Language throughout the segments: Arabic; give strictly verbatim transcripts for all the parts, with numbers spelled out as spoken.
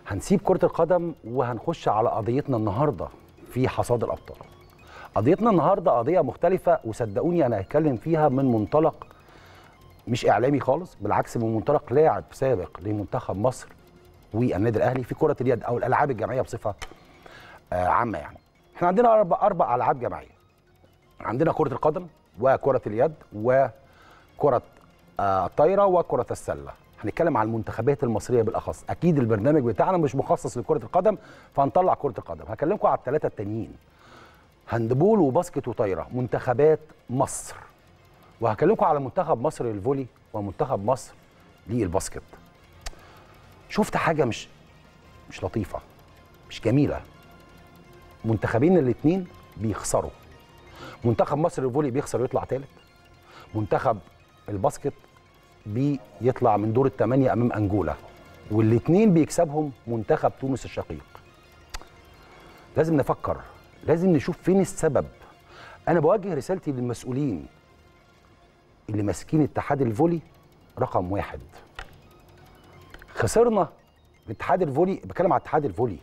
هنسيب كرة القدم وهنخش على قضيتنا النهارده في حصاد الأبطال. قضيتنا النهارده قضية مختلفة، وصدقوني أنا هتكلم فيها من منطلق مش إعلامي خالص، بالعكس من منطلق لاعب سابق لمنتخب مصر والنادي الأهلي في كرة اليد أو الألعاب الجماعية بصفة آه عامة. يعني احنا عندنا أربع أربع ألعاب جماعية. عندنا كرة القدم وكرة اليد وكرة آه الطايرة وكرة السلة. هنتكلم عن المنتخبات المصريه بالاخص، اكيد البرنامج بتاعنا مش مخصص لكره القدم فهنطلع كره القدم. هكلمكم على الثلاثه التانيين، هاندبول وباسكت وطايره، منتخبات مصر. وهكلمكم على منتخب مصر للفولي ومنتخب مصر للباسكت. شفت حاجه مش مش لطيفه، مش جميله. منتخبين الاثنين بيخسروا. منتخب مصر للفولي بيخسر ويطلع ثالث، منتخب الباسكت بيطلع من دور الثمانية أمام أنجولا، والاثنين بيكسبهم منتخب تونس الشقيق. لازم نفكر، لازم نشوف فين السبب. أنا بوجه رسالتي للمسؤولين اللي ماسكين اتحاد الفولي. رقم واحد، خسرنا الاتحاد الفولي. بتكلم على اتحاد الفولي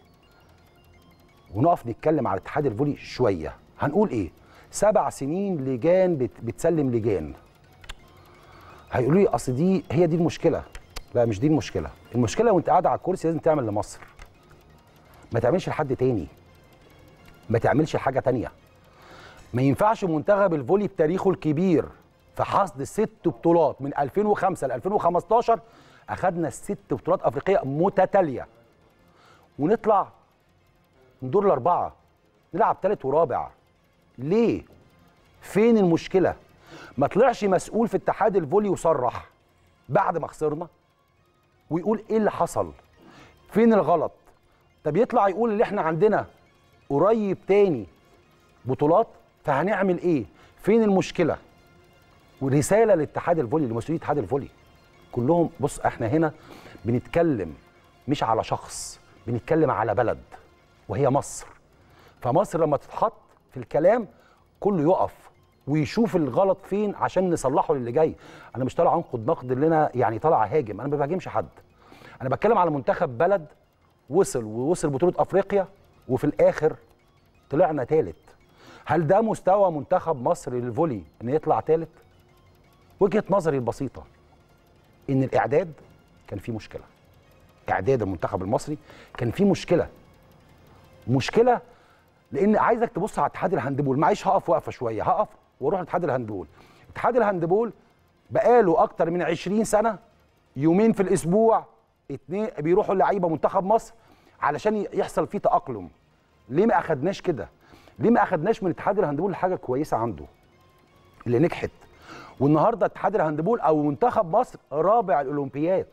ونقف نتكلم على اتحاد الفولي شوية. هنقول إيه؟ سبع سنين لجان بت بتسلم لجان. هيقولوا لي اصل دي هي دي المشكله. لا، مش دي المشكله. المشكله وانت قاعد على الكرسي لازم تعمل لمصر، ما تعملش لحد تاني، ما تعملش حاجه تانيه. ما ينفعش منتخب الفولي بتاريخه الكبير في حصد ست بطولات من ألفين وخمسة ل ألفين وخمستاشر، اخذنا الست بطولات افريقيه متتاليه، ونطلع من دور الاربعه نلعب ثالث ورابع. ليه؟ فين المشكله؟ ما طلعش مسؤول في اتحاد الفولي وصرح بعد ما خسرنا ويقول ايه اللي حصل، فين الغلط. طب يطلع يقول اللي احنا عندنا قريب تاني بطولات فهنعمل ايه، فين المشكله. ورساله لاتحاد الفولي، لمسؤولين اتحاد الفولي كلهم. بص، احنا هنا بنتكلم مش على شخص، بنتكلم على بلد وهي مصر. فمصر لما تتحط في الكلام كله يقف ويشوف الغلط فين عشان نصلحه للي جاي. انا مش طالع انقد نقد اللي انا يعني طالع هاجم، انا ما بهاجمش حد. انا بتكلم على منتخب بلد وصل ووصل بطولة افريقيا وفي الاخر طلعنا ثالث. هل ده مستوى منتخب مصر للفولي ان يطلع ثالث؟ وجهة نظري البسيطة ان الاعداد كان فيه مشكلة. اعداد المنتخب المصري كان فيه مشكلة. مشكلة لان عايزك تبص على اتحاد الهاندبول. معلش هقف وقفه شويه، هقف واروح لاتحاد الهاندبول. اتحاد الهاندبول بقاله اكتر من عشرين سنه يومين في الاسبوع اتنين بيروحوا لعيبه منتخب مصر علشان يحصل فيه تاقلم. ليه ما اخدناش كده؟ ليه ما اخدناش من اتحاد الهاندبول حاجه كويسه عنده اللي نجحت؟ والنهارده اتحاد الهاندبول او منتخب مصر رابع الاولمبياد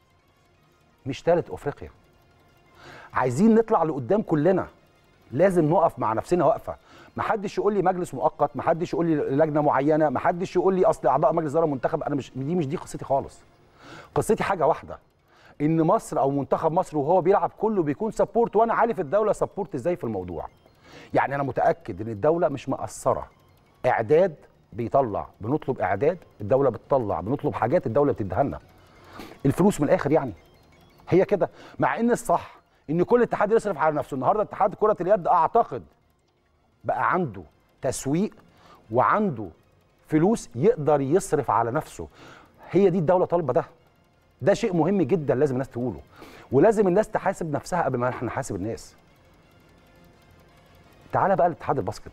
مش ثالث افريقيا. عايزين نطلع لقدام كلنا، لازم نقف مع نفسنا وقفه. ما حدش يقول لي مجلس مؤقت، ما حدش يقول لي لجنه معينه، ما حدش يقول لي اصل اعضاء مجلس اداره منتخب. انا مش دي مش دي قصتي خالص. قصتي حاجه واحده، ان مصر او منتخب مصر وهو بيلعب كله بيكون سبورت، وانا عارف الدوله سبورت ازاي في الموضوع. يعني انا متاكد ان الدوله مش مقصره. اعداد بيطلع، بنطلب اعداد، الدوله بتطلع، بنطلب حاجات الدوله بتديها لنا. الفلوس من الاخر يعني هي كده. مع ان الصح ان كل اتحاد يصرف على نفسه. النهارده اتحاد كره اليد اعتقد بقى عنده تسويق وعنده فلوس يقدر يصرف على نفسه. هي دي الدوله طالبه ده. ده شيء مهم جدا لازم الناس تقوله، ولازم الناس تحاسب نفسها قبل ما احنا نحاسب الناس. تعالى بقى لاتحاد الباسكت.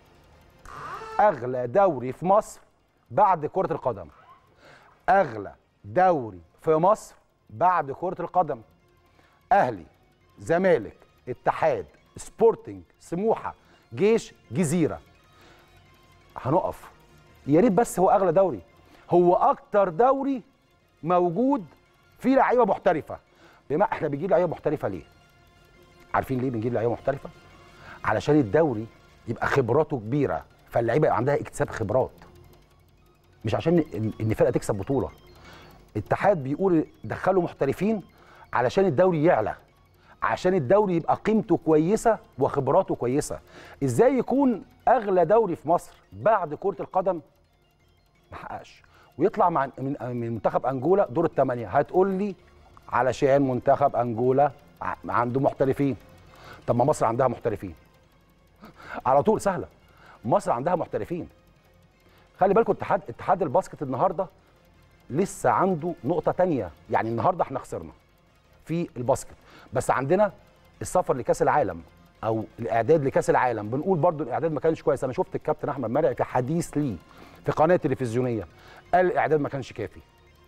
اغلى دوري في مصر بعد كره القدم. اغلى دوري في مصر بعد كره القدم. اهلي، زمالك، اتحاد، سبورتنج، سموحه، جيش، جزيره. هنقف. يا ريت بس هو اغلى دوري، هو اكتر دوري موجود فيه لعيبه محترفه. بما احنا بنجيب لعيبه محترفه ليه؟ عارفين ليه بنجيب لعيبه محترفه؟ علشان الدوري يبقى خبراته كبيره، فاللعيبه يبقى عندها اكتساب خبرات، مش عشان ان فرقه تكسب بطوله. الاتحاد بيقول دخلوا محترفين علشان الدوري يعلى، عشان الدوري يبقى قيمته كويسه وخبراته كويسه. ازاي يكون اغلى دوري في مصر بعد كره القدم ما حققش ويطلع مع من من منتخب انجولا دور الثمانيه؟ هتقول لي علشان منتخب انجولا عنده محترفين. طب ما مصر عندها محترفين على طول، سهله. مصر عندها محترفين. خلي بالكم اتحاد اتحاد الباسكت النهارده لسه عنده نقطه تانية. يعني النهارده احنا خسرنا في الباسكت، بس عندنا السفر لكاس العالم او الاعداد لكاس العالم. بنقول برضو الاعداد ما كانش كويس. انا شفت الكابتن احمد مرعي في حديث ليه في قناه تلفزيونيه قال الاعداد ما كانش كافي.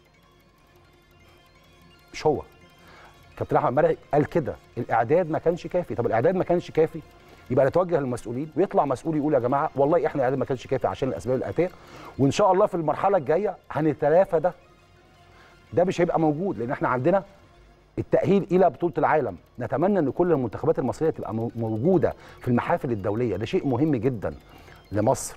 مش هو كابتن احمد مرعي قال كده، الاعداد ما كانش كافي. طب الاعداد ما كانش كافي، يبقى نتوجه للمسؤولين ويطلع مسؤول يقول يا جماعه والله احنا الاعداد ما كانش كافي عشان الاسباب الاتيه، وان شاء الله في المرحله الجايه هنتلافى ده. ده مش هيبقى موجود لان احنا عندنا التأهيل إلى بطولة العالم. نتمنى أن كل المنتخبات المصرية تبقى موجودة في المحافل الدولية. ده شيء مهم جدا لمصر.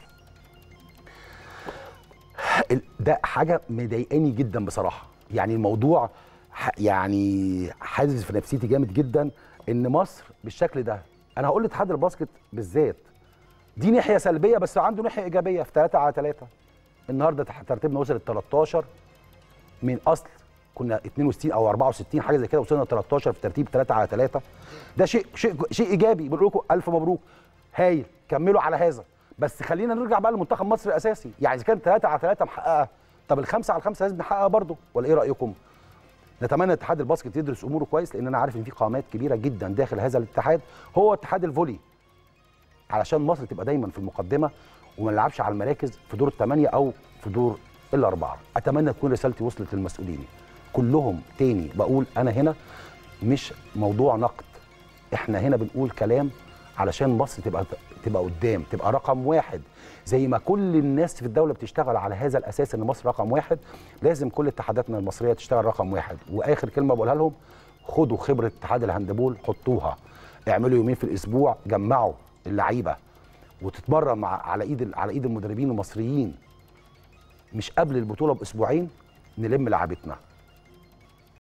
ده حاجة مضايقاني جدا بصراحة. يعني الموضوع يعني حازز في نفسيتي جامد جدا ان مصر بالشكل ده. انا هقول لاتحاد الباسكت بالذات دي ناحية سلبية بس عنده ناحية إيجابية. في ثلاثة على ثلاثة النهارده ترتيبنا وصل ل تلتاشر من أصل كنا اتنين وستين او اربعة وستين حاجه زي كده، وصلنا تلتاشر في ترتيب ثلاثة على ثلاثة. ده شيء شيء شيء ايجابي. بنقول لكم الف مبروك، هايل، كملوا على هذا. بس خلينا نرجع بقى لمنتخب مصر الاساسي. يعني اذا كان ثلاثة على ثلاثة محققه، طب الخمسة على خمسة لازم نحققها برضه، ولا ايه رايكم؟ نتمنى اتحاد الباسكت يدرس اموره كويس، لان انا عارف ان في قامات كبيره جدا داخل هذا الاتحاد، هو اتحاد الفولي، علشان مصر تبقى دايما في المقدمه وما نلعبش على المراكز في دور الثمانيه او في دور الاربعه. اتمنى تكون رسالتي وصلت للمسؤولين كلهم. تاني بقول انا هنا مش موضوع نقد، احنا هنا بنقول كلام علشان مصر تبقى تبقى قدام، تبقى رقم واحد. زي ما كل الناس في الدوله بتشتغل على هذا الاساس ان مصر رقم واحد، لازم كل اتحاداتنا المصريه تشتغل رقم واحد. واخر كلمه بقولها لهم، خدوا خبره اتحاد الهاندبول حطوها، اعملوا يومين في الاسبوع، جمعوا اللعيبه وتتمرن مع على ايد على ايد المدربين المصريين، مش قبل البطوله باسبوعين نلم لعبتنا.